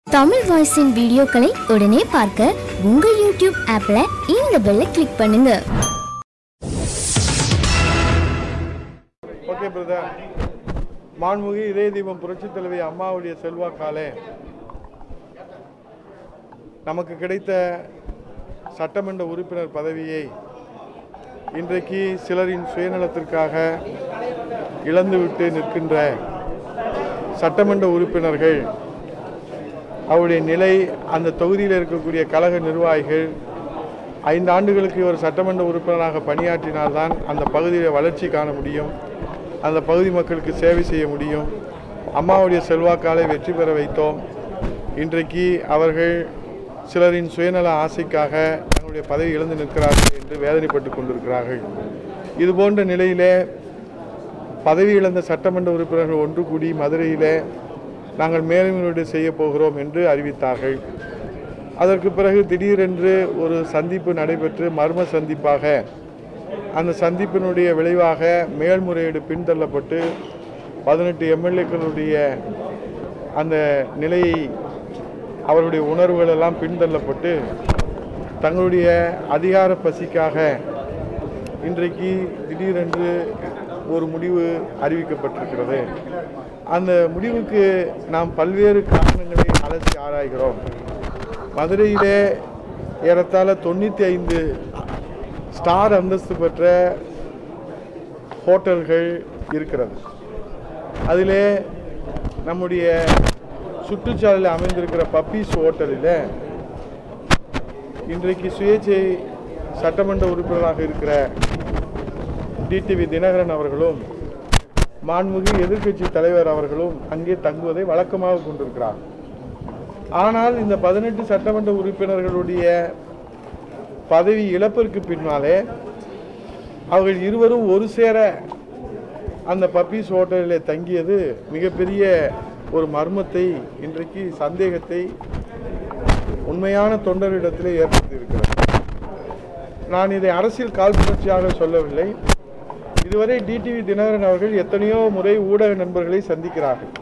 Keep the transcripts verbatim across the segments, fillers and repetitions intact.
தமிழ் வாய்ஸின் வீடியோக்களை உடனே பார்க்க உங்கள் யூடியூப் ஆப்ல இந்த பெல்லை கிளிக் பண்ணுங்க. Okay brother. மாண்புமிகு இதய தீபம் புரட்சித் தலைவி அம்மாவுடைய செல்வாக்காலே நமக்கு கிடைத்த சட்டமன்ற உறுப்பினர் பதவியை இன்றைக்கு சிலரின் சுயநலத்திற்காக இழந்துவிட்டு நிற்கின்ற சட்டமன்ற உறுப்பினர்கள், அவருடைய நிலை, அந்த தொகுதியில் இருக்கக்கூடிய கழக நிர்வாகிகள், ஐந்து ஆண்டுகளுக்கு ஒரு சட்டமன்ற உறுப்பினராக பணியாற்றினால்தான் அந்த பகுதியில் வளர்ச்சி காண முடியும், அந்த பகுதி மக்களுக்கு சேவை செய்ய முடியும். அம்மாவுடைய செல்வாக்காலை வெற்றி பெற வைத்தோம். இன்றைக்கு அவர்கள் சிலரின் சுயநல ஆசைக்காக தங்களுடைய பதவி இழந்து நிற்கிறார்கள் என்று வேதனைப்பட்டு கொண்டிருக்கிறார்கள். இதுபோன்ற நிலையிலே பதவி இழந்த சட்டமன்ற உறுப்பினர்கள் ஒன்று கூடி மதுரையிலே நாங்கள் மேல்முறையீடு செய்ய போகிறோம் என்று அறிவித்தார்கள். அதற்கு பிறகு திடீரென்று ஒரு சந்திப்பு நடைபெற்று மர்ம சந்திப்பாக அந்த சந்திப்பினுடைய விளைவாக மேல்முறையீடு பின்தள்ளப்பட்டு பதினெட்டு எம்எல்ஏக்களுடைய அந்த நிலையை, அவருடைய உணர்வுகள் எல்லாம் பின்தள்ளப்பட்டு தங்களுடைய அதிகார பசிக்காக இன்றைக்கு திடீரென்று ஒரு முடிவு அறிவிக்கப்பட்டிருக்கிறது. அந்த முடிவுக்கு நாம் பல்வேறு காரணங்களை அலசி ஆராய்கிறோம். மதுரையிலே ஏறத்தாழ தொண்ணூற்றி ஐந்து ஸ்டார் அந்தஸ்து பெற்ற ஹோட்டல்கள் இருக்கிறது. அதிலே நம்முடைய சுற்றுச்சாலையில் அமைந்திருக்கிற பப்பீஸ் ஹோட்டலில் இன்றைக்கு சுயேட்சை சட்டமன்ற உறுப்பினராக இருக்கிற டிடிவி தினகரன் அவர்களும் மாண்புமிகு எதிர்க்கட்சி தலைவர் அவர்களும் அங்கே தங்குவதை வழக்கமாக கொண்டிருக்கிறார். ஆனால் இந்த பதினெட்டு சட்டமன்ற உறுப்பினர்களுடைய பதவி இழப்பிற்கு பின்னாலே அவர்கள் இருவரும் ஒரு சேர அந்த பப்பீஸ் ஹோட்டலில் தங்கியது மிகப்பெரிய ஒரு மர்மத்தை, இன்றைக்கு சந்தேகத்தை உண்மையான தொண்டரிடத்திலே ஏற்படுத்தியிருக்கிறது. நான் இதை அரசியல் காழ்ப்புணர்ச்சியாக சொல்லவில்லை. இதுவரை டிடிவி தினகரன் அவர்கள் எத்தனையோ முறை ஊடக நண்பர்களை சந்திக்கிறார்கள்,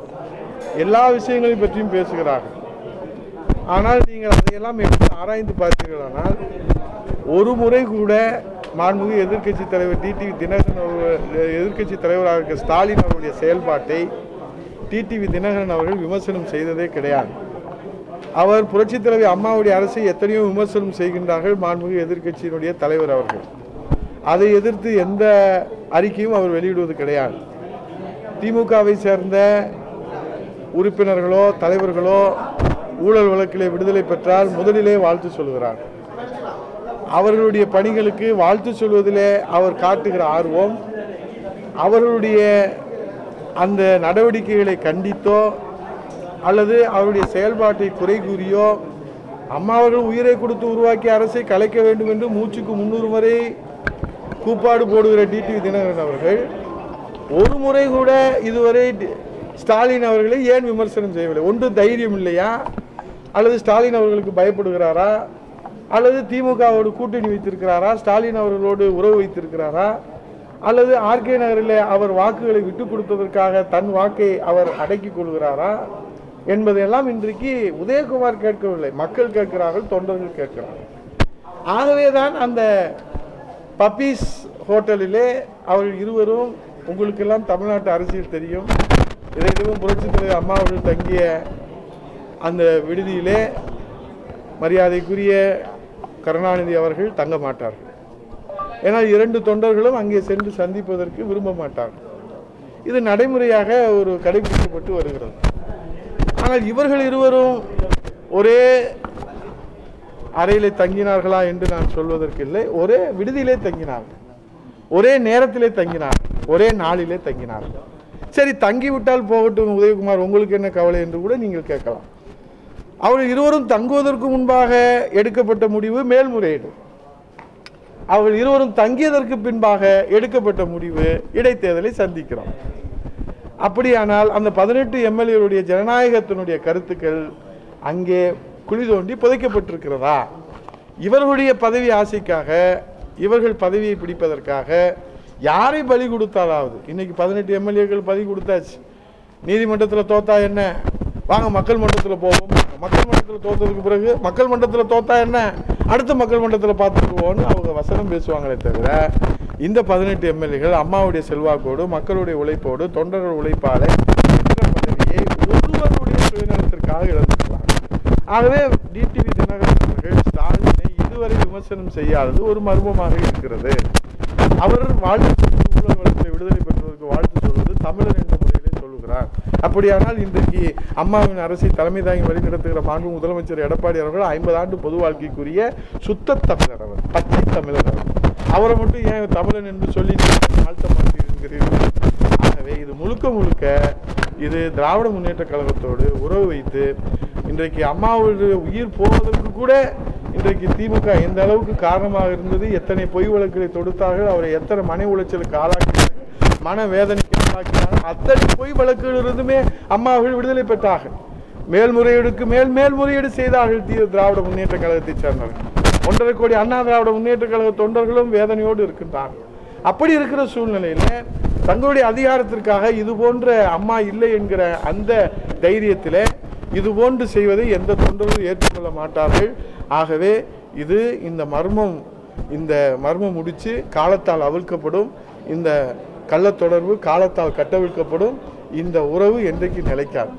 எல்லா விஷயங்களையும் பற்றியும் பேசுகிறார்கள். ஆனால் நீங்கள் அதையெல்லாம் எடுத்து ஆராய்ந்து பார்த்தீர்களானால் ஒரு முறை கூட மாண்புமிகு எதிர்க்கட்சி தலைவர் டிடிவி தினகரன் அவர்கள், எதிர்க்கட்சி தலைவராக இருக்க ஸ்டாலின் அவருடைய செயல்பாட்டை டிடிவி தினகரன் அவர்கள் விமர்சனம் செய்ததே கிடையாது. அவர் புரட்சித் தலைவி அம்மாவுடைய அரசை எத்தனையோ விமர்சனம் செய்கின்றார்கள் மாண்புமிகு எதிர்க்கட்சியினுடைய தலைவர் அவர்கள். அதை எதிர்த்து எந்த அறிக்கையும் அவர் வெளியிடுவது கிடையாது. திமுகவை சேர்ந்த உறுப்பினர்களோ தலைவர்களோ ஊழல் வழக்கிலே விடுதலை பெற்றால் முதலிலே வாழ்த்து சொல்கிறார். அவர்களுடைய பணிகளுக்கு வாழ்த்து சொல்வதிலே அவர் காட்டுகிற ஆர்வம், அவர்களுடைய அந்த நடவடிக்கைகளை கண்டித்தோ அல்லது அவருடைய செயல்பாட்டை குறை கூறியோ, அம்மாவர்கள் உயிரை கொடுத்து உருவாக்கிய அரசை கலைக்க வேண்டும் என்று மூச்சுக்கு முன்னூறு முறை கூப்பாடு போடுகிற டிடிவி தினகரன் அவர்கள் ஒரு முறை கூட இதுவரை ஸ்டாலின் அவர்களை ஏன் விமர்சனம் செய்யவில்லை? ஒன்று தைரியம் இல்லையா, அல்லது ஸ்டாலின் அவர்களுக்கு பயப்படுகிறாரா, அல்லது திமுகவோடு கூட்டணி வைத்திருக்கிறாரா, ஸ்டாலின் அவர்களோடு உறவு வைத்திருக்கிறாரா, அல்லது ஆர்கே நகரில் அவர் வாக்குகளை விட்டு கொடுத்ததற்காக தன் வாக்கை அவர் அடக்கிக் கொள்கிறாரா என்பதையெல்லாம் இன்றைக்கு உதயகுமார் கேட்கவில்லை, மக்கள் கேட்கிறார்கள், தொண்டர்கள் கேட்கிறார்கள். ஆகவேதான் அந்த பப்பீஸ் ஹோட்டலிலே அவர்கள் இருவரும், உங்களுக்கெல்லாம் தமிழ்நாட்டு அரசியல் தெரியும், இதையும் புரட்சித் தலைவர் அம்மா அவர்கள் தங்கிய அந்த விடுதியிலே மரியாதைக்குரிய கருணாநிதி அவர்கள் தங்க மாட்டார்கள். ஏன்னால் இரண்டு தொண்டர்களும் அங்கே சென்று சந்திப்பதற்கு விரும்ப மாட்டார்கள். இது நடைமுறையாக ஒரு கடைபிடிக்கப்பட்டு வருகிறது. ஆனால் இவர்கள் இருவரும் ஒரே அறையிலே தங்கினார்களா என்று நான் சொல்வதற்கு இல்லை. ஒரே விடுதியிலே தங்கினார்கள், ஒரே நேரத்திலே தங்கினார்கள், ஒரே நாளிலே தங்கினார்கள். சரி, தங்கிவிட்டால் போகட்டும் உதயகுமார், உங்களுக்கு என்ன கவலை என்று கூட நீங்கள் கேட்கலாம். அவர்கள் இருவரும் தங்குவதற்கு முன்பாக எடுக்கப்பட்ட முடிவு மேல்முறையீடு, அவர்கள் இருவரும் தங்கியதற்கு பின்பாக எடுக்கப்பட்ட முடிவு இடைத்தேர்தலை சந்திக்கிறோம். அப்படியானால் அந்த பதினெட்டு எம்எல்ஏருடைய ஜனநாயகத்தினுடைய கருத்துக்கள் அங்கே குழி தோண்டி புதைக்கப்பட்டிருக்கிறதா? இவர்களுடைய பதவி ஆசைக்காக, இவர்கள் பதவியை பிடிப்பதற்காக யாரை பலி கொடுத்தாலாவது, இன்னைக்கு பதினெட்டு எம்எல்ஏக்கள் பலி கொடுத்தாச்சு. நீதிமன்றத்தில் தோத்தா என்ன, வாங்க மக்கள் மன்றத்தில் போவோம். மக்கள் மன்றத்தில் தோற்றதுக்கு பிறகு மக்கள் மன்றத்தில் தோத்தா என்ன, அடுத்த மக்கள் மன்றத்தில் பார்த்துக்குவோன்னு அவங்க வசனம் பேசுவாங்களே தவிர இந்த பதினெட்டு எம்எல்ஏகள் அம்மாவுடைய செல்வாக்கோடு மக்களுடைய உழைப்போடு தொண்டர்கள் உழைப்பாலே பதவியை ஒருவருடைய சுயநலத்திற்காக இழந்துக்கலாம். ஆகவே டிடிவி தினகரன் அவர்கள் ஸ்டாலினை இதுவரை விமர்சனம் செய்யாதது ஒரு மர்மமாக இருக்கிறது. அவர் வாழ்த்து ஊழல் வழக்கில் விடுதலை பெற்றவருக்கு வாழ்த்து சொல்வது தமிழர் என்ற முறையிலே சொல்லுகிறார். அப்படியானால் இன்றைக்கு அம்மாவின் அரசை தலைமை தாங்கி வழிநடத்துகிற மாண்பு முதலமைச்சர் எடப்பாடி அவர்கள் ஐம்பது ஆண்டு பொது வாழ்க்கைக்குரிய சுத்த தமிழர், அவர் பச்சை தமிழர். அவர் அவரை மட்டும் ஏன் தமிழன் என்று சொல்லி வாழ்த்த மாட்டேங்கிறீர்கள்? ஆகவே இது முழுக்க முழுக்க இது திராவிட முன்னேற்ற கழகத்தோடு உறவு வைத்து இன்றைக்கு அம்மாவுடைய உயிர் போவதற்கு கூட இன்றைக்கு திமுக எந்த அளவுக்கு காரணமாக இருந்தது, எத்தனை பொய் வழக்குகளை தொடுத்தார்கள், அவரை எத்தனை மன உளைச்சலுக்கு ஆளாக்கினார்கள், மன வேதனைக்கு ஆளாக்கினார்கள். அத்தனை பொய் வழக்குகளிலிருந்துமே அம்மாவர்கள் விடுதலை பெற்றார்கள். மேல்முறையீடுக்கு மேல் மேல்முறையீடு செய்தார்கள் தீ திராவிட முன்னேற்ற கழகத்தை சேர்ந்தவர்கள். ஒன்றரை கோடி அண்ணா திராவிட முன்னேற்ற கழக தொண்டர்களும் வேதனையோடு இருக்கின்றார்கள். அப்படி இருக்கிற சூழ்நிலையில தங்களுடைய அதிகாரத்திற்காக இது போன்ற அம்மா இல்லை என்கிற அந்த தைரியத்தில் இது போன்று செய்வதை எந்த தொண்டரும் ஏற்றுக்கொள்ள மாட்டார்கள். ஆகவே இது இந்த மர்மம் இந்த மர்மம் முடிச்சு காலத்தால் அவிழ்க்கப்படும். இந்த கள்ள தொடர்பு காலத்தால் கட்டவிழ்க்கப்படும். இந்த உறவு என்றைக்கு நிலைக்காது.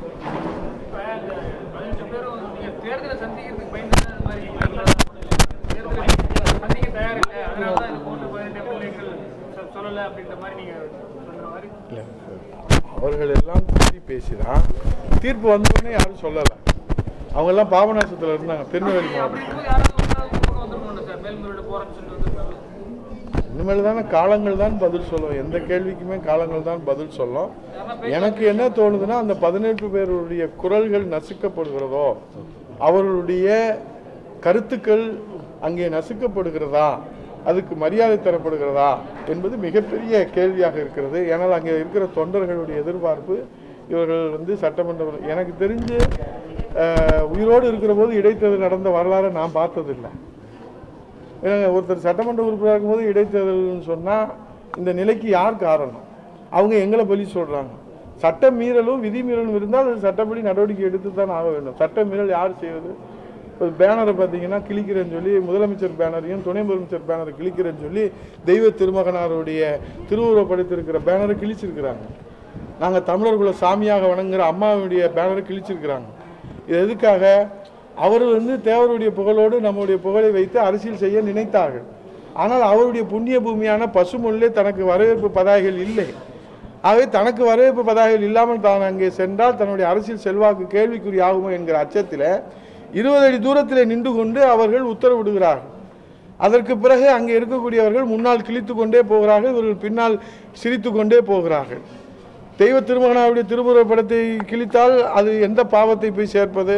அவர்கள் எல்லாம் கூட்டி பேசிதான் தீர்ப்பு வந்தோடனே யாரும் சொல்லலை. அவங்க எல்லாம் பாபநாசத்துல இருந்தாங்க, திருநெல்வேலி மாவட்டம். இனிமேல் தானே காலங்கள் தான் பதில் சொல்லும். எந்த கேள்விக்குமே காலங்கள் தான் பதில் சொல்லும். எனக்கு என்ன தோணுதுன்னா, அந்த பதினெட்டு பேருடைய குரல்கள் நசுக்கப்படுகிறதோ, அவர்களுடைய கருத்துக்கள் அங்கே நசுக்கப்படுகிறதா, அதுக்கு மரியாதை தரப்படுகிறதா என்பது மிகப்பெரிய கேள்வியாக இருக்கிறது. ஏன்னால் அங்கே இருக்கிற தொண்டர்களுடைய எதிர்பார்ப்பு இவர்கள் வந்து சட்டமன்ற, எனக்கு தெரிஞ்சு உயிரோடு இருக்கிற போது இடைத்தேர்தல் நடந்த வரலாறு நான் பார்த்ததில்லை. ஒருத்தர் சட்டமன்ற உறுப்பினர் இருக்கும்போது இடைத்தேர்தல்னு சொன்னால் இந்த நிலைக்கு யார் காரணம்? அவங்க எங்களை பலி சொல்கிறாங்க. சட்ட மீறலும் விதி மீறலும் இருந்தால் அது சட்டப்படி நடவடிக்கை எடுத்து தான் ஆக வேண்டும். சட்ட மீறல் யார் செய்வது? இப்போ பேனரை பார்த்தீங்கன்னா கிழிக்கிறேன்னு சொல்லி முதலமைச்சர் பேனரையும் துணை முதலமைச்சர் பேனரை கிழிக்கிறேன்னு சொல்லி தெய்வ திருமகனாருடைய திருவுருவப்படுத்திருக்கிற பேனரை கிழிச்சிருக்கிறாங்க. நாங்கள் தமிழர்களை சாமியாக வணங்குகிற அம்மாவுடைய பேனரை கிழிச்சிருக்கிறாங்க. இது எதுக்காக? அவர் வந்து தேவருடைய புகழோடு நம்முடைய புகழை வைத்து அரசியல் செய்ய நினைத்தார்கள். ஆனால் அவருடைய புண்ணிய பூமியான பசுமொழிலே தனக்கு வரவேற்பு பதாகைகள் இல்லை. ஆகவே தனக்கு வரவேற்பு பதாகைகள் இல்லாமல் தான் அங்கே சென்றால் தன்னுடைய அரசியல் செல்வாக்கு கேள்விக்குறி ஆகுமோ என்கிற அச்சத்தில் இருபது அடி தூரத்தில் நின்று கொண்டு அவர்கள் உத்தரவிடுகிறார்கள். அதற்கு பிறகு அங்கே இருக்கக்கூடியவர்கள் முன்னால் கிழித்து கொண்டே போகிறார்கள், இவர்கள் பின்னால் சிரித்து கொண்டே போகிறார்கள். தெய்வ திருமகனாவுடைய திருவுருவப் படத்தை கிழித்தால் அது எந்த பாவத்தை போய் சேர்ப்பது?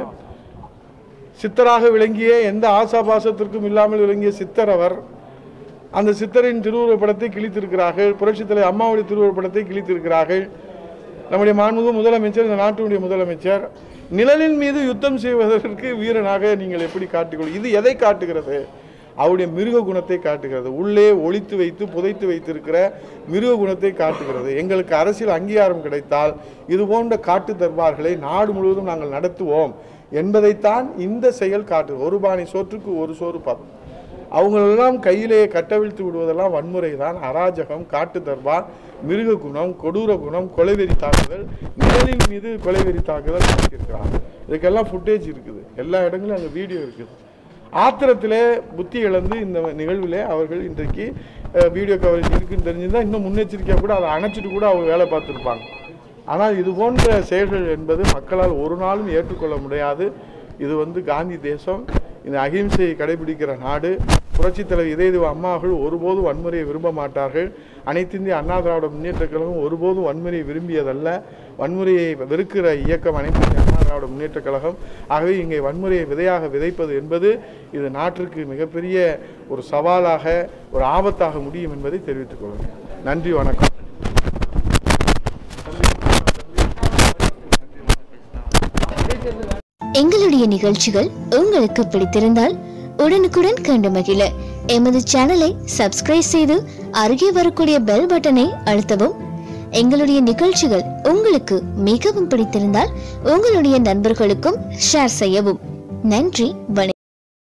சித்தராக விளங்கிய எந்த ஆசாபாசத்திற்கும் இல்லாமல் விளங்கிய சித்தர் அவர். அந்த சித்தரின் திருவுருவப் படத்தை கிழித்திருக்கிறார்கள். புரட்சித் தலைவர் அம்மாவுடைய திருவுருவப் படத்தை கிழித்திருக்கிறார்கள். நம்முடைய மாண்புமிகு முதலமைச்சர், இந்த நாட்டினுடைய முதலமைச்சர் நிழலின் மீது யுத்தம் செய்வதற்கு வீரனாக நீங்கள் எப்படி காட்டிக்கொள்? இது எதை காட்டுகிறது? அவருடைய மிருக குணத்தை காட்டுகிறது. உள்ளே ஒளித்து வைத்து புதைத்து வைத்திருக்கிற மிருக குணத்தை காட்டுகிறது. எங்களுக்கு அரசியல் அங்கீகாரம் கிடைத்தால் இது போன்ற காட்டு தர்பார்களை நாடு முழுவதும் நாங்கள் நடத்துவோம் என்பதைத்தான் இந்த செயல் காட்டு. ஒரு பானை சோற்றுக்கு ஒரு சோறு பதம். அவங்களெல்லாம் கையிலே கட்டவிழ்த்து விடுவதெல்லாம் வன்முறை தான், அராஜகம், காட்டு தர்பார், மிருக குணம், கொடூர குணம், கொலைவெறி தாக்குதல், நிழலின் மீது கொலைவெறி தாக்குதல் நடத்தியிருக்கிறாங்க. இதுக்கெல்லாம் ஃபுட்டேஜ் இருக்குது, எல்லா இடங்களும் அங்கே வீடியோ இருக்குது. ஆத்திரத்திலே புத்தி இழந்து இந்த நிகழ்விலே அவர்கள் இன்றைக்கு வீடியோ கவரேஜ் இருக்குன்னு தெரிஞ்சுதான் இன்னும் முன்னெச்சரிக்கையாக கூட அதை அணைச்சிட்டு கூட அவங்க வேலை பார்த்துருப்பாங்க. ஆனால் இது போன்ற செயல்கள் என்பது மக்களால் ஒரு நாளும் ஏற்றுக்கொள்ள முடியாது. இது வந்து காந்தி தேசம், இந்த அகிம்சையை கடைபிடிக்கிற நாடு. புரட்சித் தலைவர் இதய அம்மாவர்கள் ஒருபோதும் வன்முறையை விரும்ப மாட்டார்கள். அனைத்து இந்திய அண்ணா திராவிட முன்னேற்ற கழகம் ஒருபோதும் வன்முறையை விரும்பியதல்ல. வன்முறையை வெறுக்கிற இயக்கம் அனைத்து இந்திய அண்ணா திராவிட முன்னேற்ற கழகம். ஆகவே இங்கே வன்முறையை விதையாக விதைப்பது என்பது இது நாட்டிற்கு மிகப்பெரிய ஒரு சவாலாக, ஒரு ஆபத்தாக முடியும் என்பதை தெரிவித்துக் கொள்கிறேன். நன்றி, வணக்கம். எங்களுடைய நிகழ்ச்சிகள் உங்களுக்கு பிடித்திருந்தால் உடனுக்குடன் கண்டு மகிழ எமது சேனலை சப்ஸ்கிரைப் செய்து அருகே வரக்கூடிய பெல் பட்டனை அழுத்தவும். எங்களுடைய நிகழ்ச்சிகள் உங்களுக்கு மிகவும் பிடித்திருந்தால் உங்களுடைய நண்பர்களுக்கும் ஷேர் செய்யவும். நன்றி, வணக்கம்.